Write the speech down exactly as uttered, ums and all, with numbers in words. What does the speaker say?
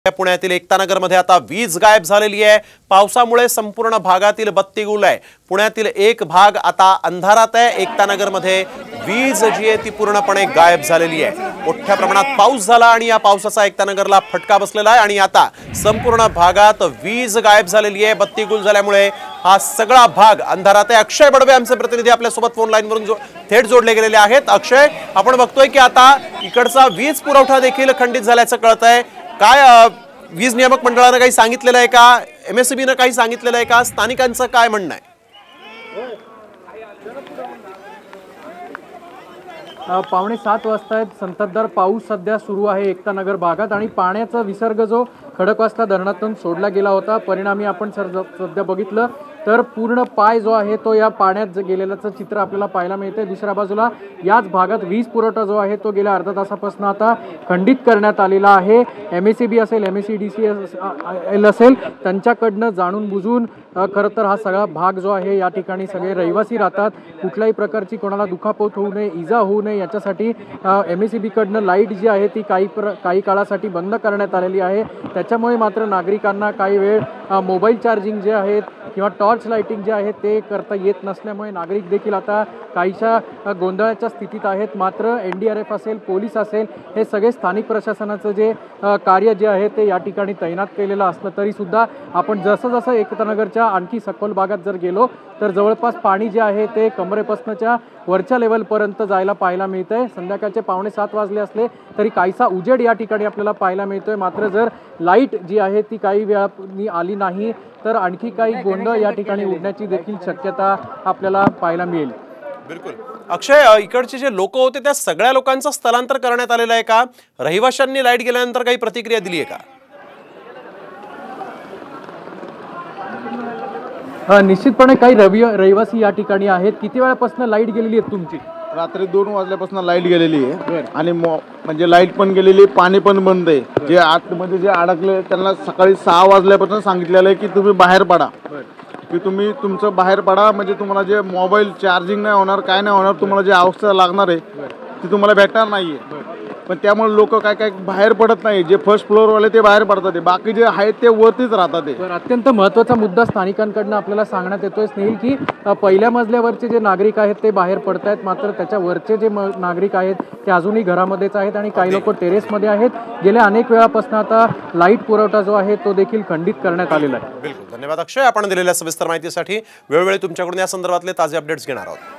पुण्यातील एकतानगरमध्ये आता वीज गायब झालेली आहे। पावसामुळे संपूर्ण भागातील बत्ती गुल आहे। पुण्यातील एक भाग आता अंधारात आहे। एकतानगरमध्ये वीज जी आहे ती पूर्णपणे गायब झालेली आहे। मोठ्या प्रमाणात पाऊस झाला आणि या पावसाचा एकतानगरला फटका बसलेला आहे आणि आता संपूर्ण भागात वीज गायब झालेली आहे। बत्ती गुल झाल्यामुळे हा सगळा भाग अंधारात आहे। अक्षय बडवे आमचे प्रतिनिधी आपल्या सोबत फोन लाईन वरून थेट जोडले गेलेले आहेत। अक्षय, आपण बघतोय की आता इकडचा वीज पुरवठा देखील खंडित झाल्याचं कळतंय। काय वीज नियामक मंडळाने काही सांगितलेलं आहे का? एमएससीबी ने काही सांगितलेलं आहे का? स्थानिकांचं काय म्हणणं आहे? पावणे सात वाजता आहेत। संततधार पाऊस सध्या सुरू आहे एकतानगर भागात आणि पाण्याचा विसर्ग जो खडकवासला धरणातून सोडला गेला होता, परिणामी आपण सध्या बघितलं तर पूर्ण पाय जो आहे तो या पाण्यात गेलेल्याचं चित्र आपल्याला पाहायला मिळते। दुसऱ्या बाजूला याच भागात वीज पुरवठा जो आहे तो गेल्या अर्धा तासापासून आता खंडित करण्यात आलेला आहे। एमएससीबी असेल, एमएससीडीसी असेल, त्यांच्याकडनं जाणून बुजून खरं तर हा सगळा भाग जो आहे या ठिकाणी सगळे रहिवासी राहतात। कुठल्याही प्रकारची कोणाला दुखापत होऊ नये, इजा होऊ नये याच्यासाठी एमएससीबी कडनं लाईट जी आहे ती काही काही काळासाठी बंद करण्यात आलेली आहे। त्याच्यामुळे मात्र नागरिकांना काही वेळ मोबाईल चार्जिंग जे आहेत किंवा टॉर्च लाइटिंग जे आहे ते करता येत नसल्यामुळे नागरिक देखील आता काहीशा गोंधळाच्या स्थितीत आहेत। मात्र एन डी आर एफ असेल, पोलीस असेल, हे सगळे स्थानिक प्रशासनाचं जे कार्य जे आहे ते या ठिकाणी तैनात केलेलं असलं तरी सुद्धा आपण जसं जसं एकतानगरच्या आणखी सखोल भागात जर गेलो तर जवळपास पाणी जे आहे ते कमरेपासनच्या वरच्या लेवलपर्यंत जायला पाहायला मिळतंय। संध्याकाळचे पावणे सात वाजले असले तरी काहीसा उजेड या ठिकाणी आपल्याला पाहायला मिळतोय। मात्र जर लाईट जी आहे ती काही वेळापूर्वी आली नाही तर आणखी काही गोंधळ या ठिकाणी उडण्याची देखील शक्यता आपल्याला पाहायला मिळेल। बिलकुल अक्षय, इकडचे जे लोक होते त्या सगळ्या लोकांचं स्थलांतर करण्यात आलेलं आहे का? रहिवाशांनी लाईट गेल्यानंतर काही प्रतिक्रिया दिली आहे का? निश्चितपणे काही रवि रहिवासी या ठिकाणी आहेत। किती वेळापासून लाईट गेलेली आहे तुमची? रात्री दोन वाजल्यापासून लाईट गेलेली आहे आणि म्हणजे लाईट पण गेलेली, पाणी पण बंद आहे। जे आतमध्ये जे अडकले त्यांना सकाळी सहा वाजल्यापासून सांगितलेलं आहे की तुम्ही बाहेर पडा, की तुम्ही तुमचं बाहेर पडा, म्हणजे तुम्हाला जे मोबाईल चार्जिंग नाही होणार, काय नाही होणार, तुम्हाला जे अवस्था लागणार आहे ती तुम्हाला भेटणार नाही आहे। पण त्यामुळे लोक काय काय बाहेर पडत नाही। जे फर्स्ट फ्लोअरवाले ते बाहेर पडतात, बाकी जे आहेत ते वरतीच राहतात। तर अत्यंत महत्त्वाचा मुद्दा स्थानिकांकडून आपल्याला सांगण्यात येतोय स्नेहिल, की पहिल्या मजल्यावरचे जे नागरिक आहेत ते बाहेर पडत आहेत, मात्र त्याच्या वरचे जे नागरिक आहेत ते अजूनही घरामध्येच आहेत आणि काही लोक टेरेसमध्ये आहेत। गेल्या अनेक वेळापासून आता लाईट पुरवठा जो आहे तो देखील खंडित करण्यात आलेला आहे। बिलकुल, धन्यवाद अक्षय, आपण दिलेल्या सविस्तर माहितीसाठी। वेळोवेळी तुमच्याकडून या संदर्भातले ताजे अपडेट्स घेणार आहोत।